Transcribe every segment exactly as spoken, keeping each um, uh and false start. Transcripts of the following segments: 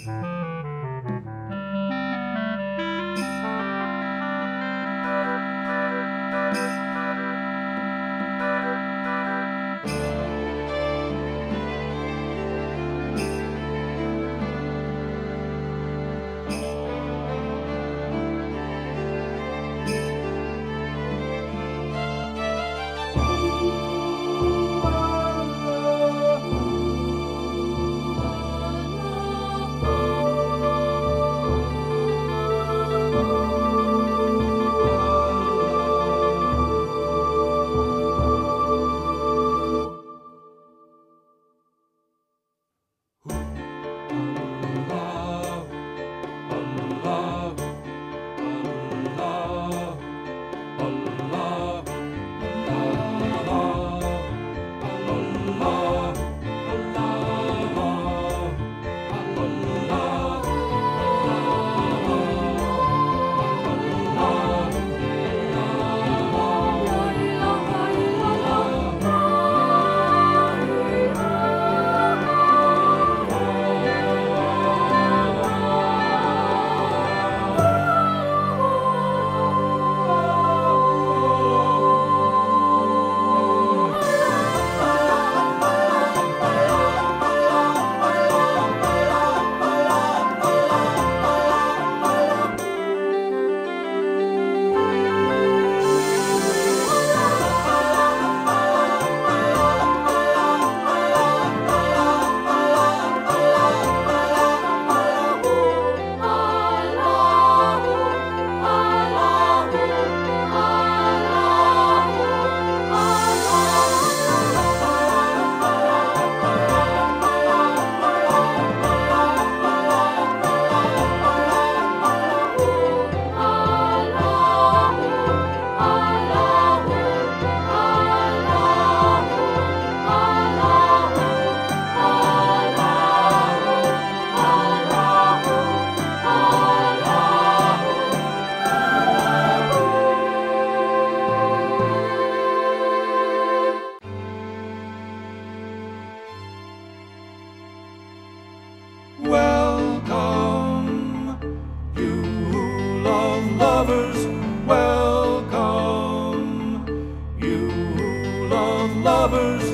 lovers,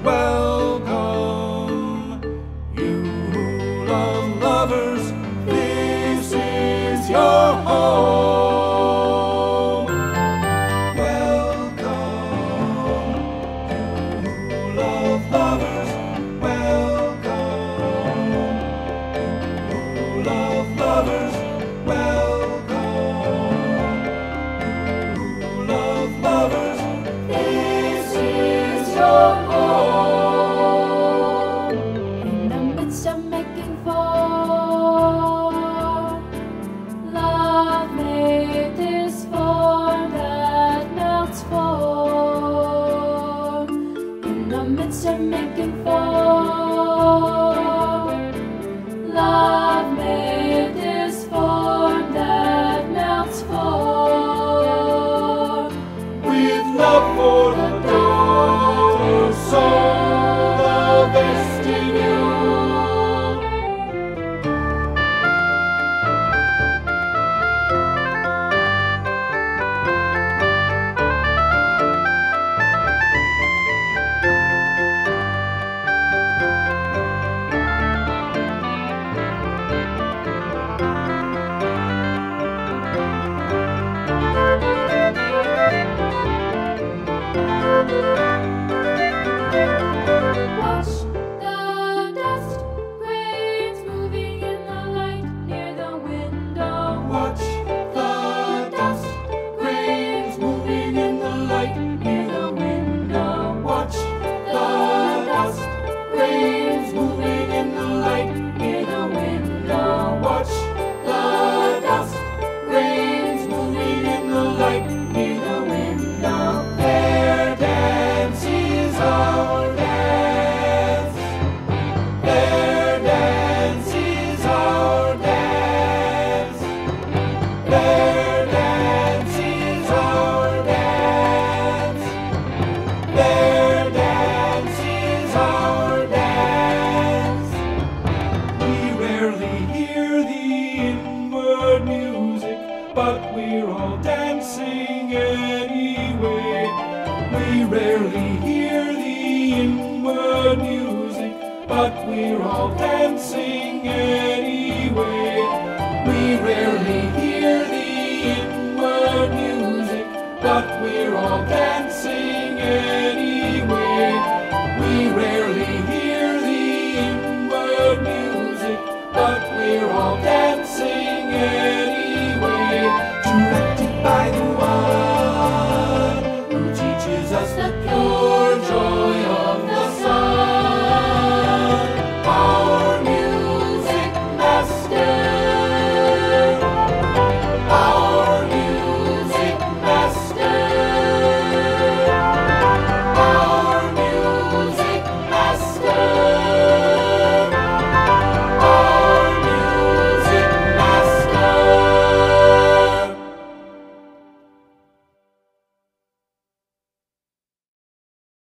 welcome. You who love lovers, this is your home. Welcome. You who love lovers, welcome. You who love lovers, welcome. You who love lovers, this is your home. In the midst of making form, love made this form that melts form. In the midst of making form, love made this form that melts form. With love for the daughter, soul, the best in you. Watch the dust grains moving in the light near the window. Watch the dust grains moving in the light near the window. Watch the dust grains moving in the light near the window. Watch the dust grains moving in the light near the window. Their dance is our dance. but we're all dancing anyway. We rarely hear the inward music, but we're all dancing anyway.